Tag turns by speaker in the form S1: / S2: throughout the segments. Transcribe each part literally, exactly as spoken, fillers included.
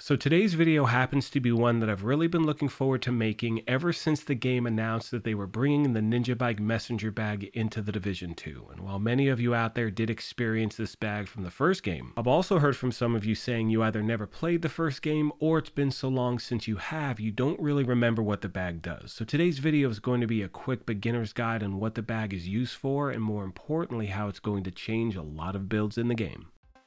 S1: So today's video happens to be one that I've really been looking forward to making ever since the game announced that they were bringing the Ninja Bike Messenger bag into the Division two. And while many of you out there did experience this bag from the first game, I've also heard from some of you saying you either never played the first game or it's been so long since you have, you don't really remember what the bag does. So today's video is going to be a quick beginner's guide on what the bag is used for and more importantly how it's going to change a lot of builds in the game.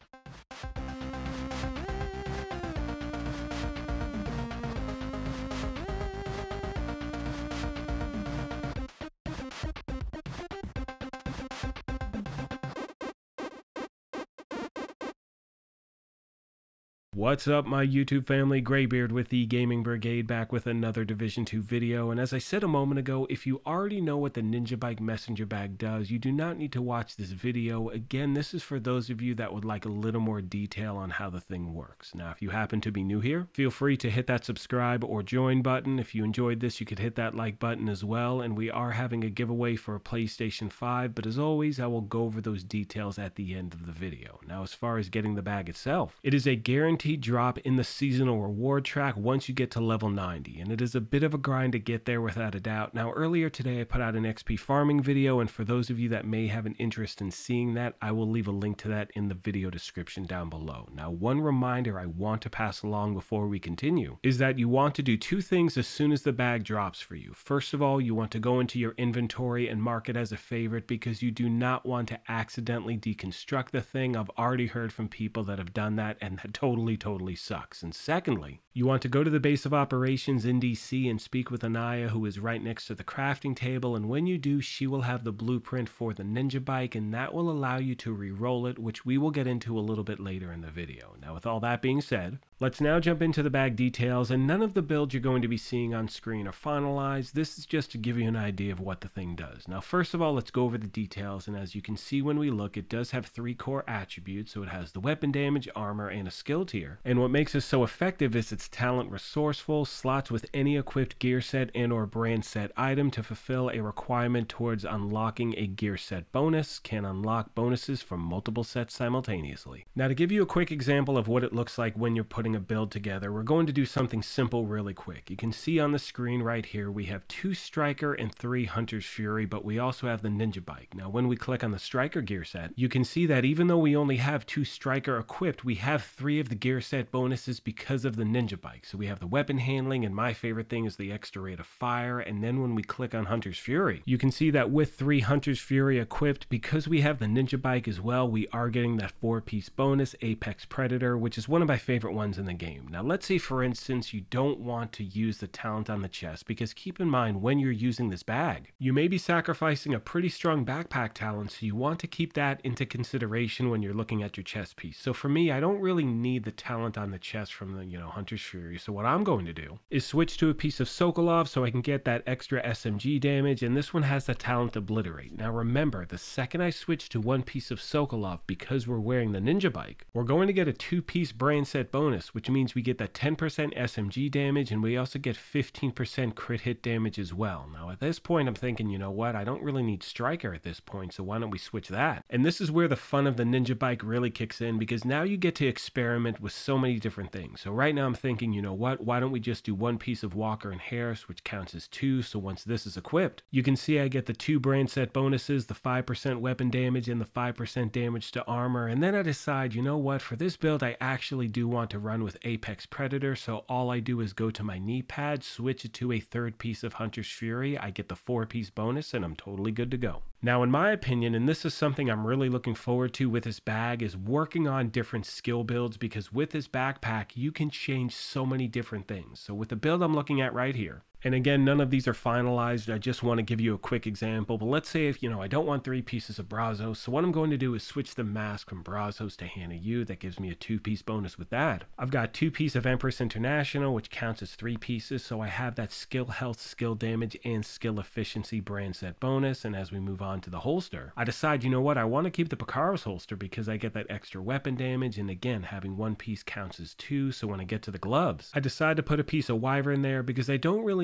S1: What's up my YouTube family, Graybeard with the Gaming Brigade back with another Division two video, and as I said a moment ago, if you already know what the Ninja Bike Messenger bag does, you do not need to watch this video. Again, this is for those of you that would like a little more detail on how the thing works. Now if you happen to be new here, feel free to hit that subscribe or join button. If you enjoyed this, you could hit that like button as well, and we are having a giveaway for a PlayStation five, but as always I will go over those details at the end of the video. Now as far as getting the bag itself, it is a guaranteed drop in the seasonal reward track once you get to level ninety, and it is a bit of a grind to get there without a doubt. Now earlier today I put out an X P farming video, and for those of you that may have an interest in seeing that, I will leave a link to that in the video description down below. Now one reminder I want to pass along before we continue is that you want to do two things as soon as the bag drops for you. First of all, you want to go into your inventory and mark it as a favorite because you do not want to accidentally deconstruct the thing. I've already heard from people that have done that and that totally totally sucks. And secondly, you want to go to the base of operations in D C and speak with Anaya, who is right next to the crafting table, and when you do, she will have the blueprint for the Ninja Bike, and that will allow you to re-roll it, which we will get into a little bit later in the video. Now with all that being said, let's now jump into the bag details, and none of the builds you're going to be seeing on screen are finalized. This is just to give you an idea of what the thing does. Now first of all, let's go over the details, and as you can see when we look, it does have three core attributes. So it has the weapon damage, armor, and a skill tier. And what makes it so effective is its talent resourceful, slots with any equipped gear set and or brand set item to fulfill a requirement towards unlocking a gear set bonus, can unlock bonuses from multiple sets simultaneously. Now to give you a quick example of what it looks like when you're putting a build together, we're going to do something simple really quick. You can see on the screen right here we have two Striker and three Hunter's Fury, but we also have the Ninja Bike. Now when we click on the Striker gear set, you can see that even though we only have two Striker equipped, we have three of the gear set bonuses because of the Ninja Bike. So we have the weapon handling, and my favorite thing is the extra rate of fire. And then when we click on Hunter's Fury, you can see that with three Hunter's Fury equipped, because we have the Ninja Bike as well, we are getting that four piece bonus, Apex Predator, which is one of my favorite ones in the game. Now let's say for instance you don't want to use the talent on the chest, because keep in mind when you're using this bag, you may be sacrificing a pretty strong backpack talent, so you want to keep that into consideration when you're looking at your chest piece. So for me, I don't really need the talent on the chest from the, you know, Hunter's Fury. So what I'm going to do is switch to a piece of Sokolov so I can get that extra S M G damage, and this one has the talent Obliterate. Now remember, the second I switch to one piece of Sokolov, because we're wearing the Ninja Bike, we're going to get a two piece brand set bonus, which means we get that ten percent S M G damage, and we also get fifteen percent crit hit damage as well. Now at this point I'm thinking, you know what, I don't really need Striker at this point, so why don't we switch that? And this is where the fun of the Ninja Bike really kicks in, because now you get to experiment with so many different things. So right now I'm thinking, you know what, why don't we just do one piece of Walker and Harris, which counts as two. So once this is equipped, you can see I get the two brand set bonuses, the five percent weapon damage and the five percent damage to armor. And then I decide, you know what, for this build I actually do want to run with Apex Predator, so all I do is go to my knee pad, switch it to a third piece of Hunter's Fury, I get the four piece bonus, and I'm totally good to go. Now in my opinion, and this is something I'm really looking forward to with this bag, is working on different skill builds, because with this backpack you can change so many different things. So with the build I'm looking at right here, and again, none of these are finalized, I just want to give you a quick example, but let's say if, you know, I don't want three pieces of Brazos, so what I'm going to do is switch the mask from Brazos to Hannah Yu. That gives me a two piece bonus with that. I've got two piece of Empress International, which counts as three pieces, so I have that skill health, skill damage, and skill efficiency brand set bonus. And as we move on to the holster, I decide, you know what, I want to keep the Picaro holster because I get that extra weapon damage, and again, having one piece counts as two. So when I get to the gloves, I decide to put a piece of Wyvern there because I don't really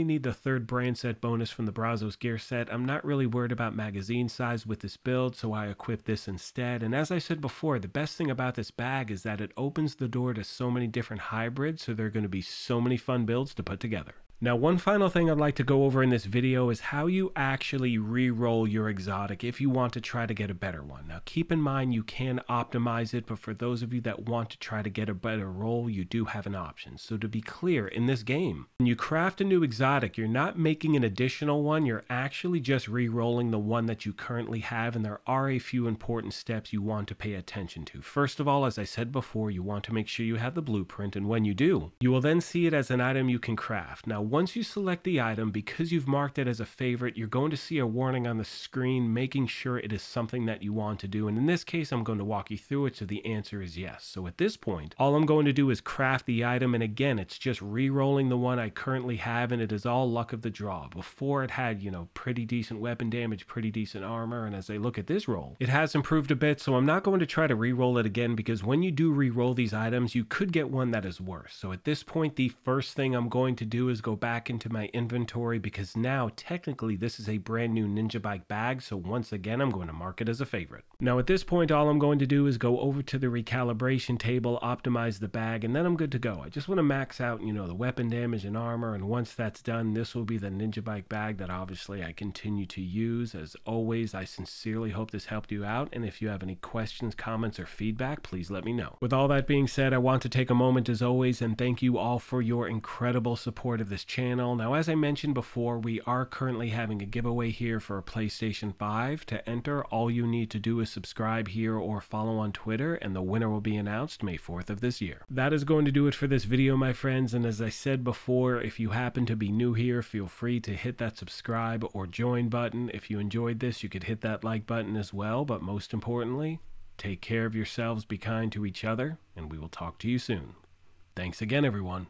S1: only need the third brand set bonus from the Brazos gear set. I'm not really worried about magazine size with this build, so I equip this instead. And as I said before, the best thing about this bag is that it opens the door to so many different hybrids, so there are going to be so many fun builds to put together. Now, one final thing I'd like to go over in this video is how you actually re-roll your exotic if you want to try to get a better one. Now, keep in mind you can optimize it, but for those of you that want to try to get a better roll, you do have an option. So to be clear, in this game, when you craft a new exotic, you're not making an additional one, you're actually just re-rolling the one that you currently have, and there are a few important steps you want to pay attention to. First of all, as I said before, you want to make sure you have the blueprint, and when you do, you will then see it as an item you can craft. Now, once you select the item, because you've marked it as a favorite, you're going to see a warning on the screen making sure it is something that you want to do. And in this case, I'm going to walk you through it, so the answer is yes. So at this point, all I'm going to do is craft the item, and again, it's just re-rolling the one I currently have, and it is all luck of the draw. Before, it had, you know, pretty decent weapon damage, pretty decent armor, and as I look at this roll, it has improved a bit, so I'm not going to try to re-roll it again, because when you do re-roll these items, you could get one that is worse. So at this point, the first thing I'm going to do is go back into my inventory, because now technically this is a brand new Ninja Bike bag, so once again I'm going to mark it as a favorite. Now at this point, all I'm going to do is go over to the recalibration table, optimize the bag, and then I'm good to go. I just want to max out, you know, the weapon damage and armor, and once that's done, this will be the Ninja Bike bag that obviously I continue to use. As always, I sincerely hope this helped you out, and if you have any questions, comments, or feedback, please let me know. With all that being said, I want to take a moment as always and thank you all for your incredible support of this channel. Now, as I mentioned before, we are currently having a giveaway here for a PlayStation five. To enter, all you need to do is subscribe here or follow on Twitter, and the winner will be announced May fourth of this year. That is going to do it for this video, my friends, and as I said before, if you happen to be new here, feel free to hit that subscribe or join button. If you enjoyed this, you could hit that like button as well, but most importantly, take care of yourselves, be kind to each other, and we will talk to you soon. Thanks again, everyone.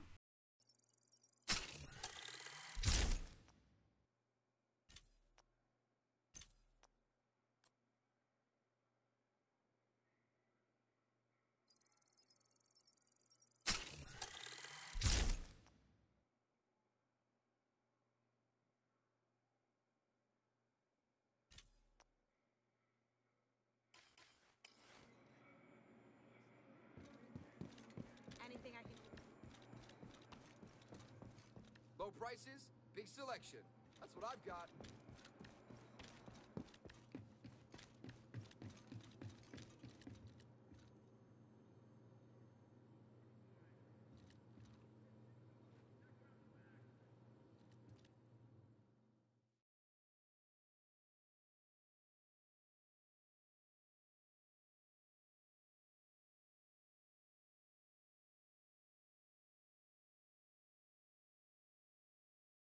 S2: Anything I can do.
S3: Low prices, big selection. That's what I've got.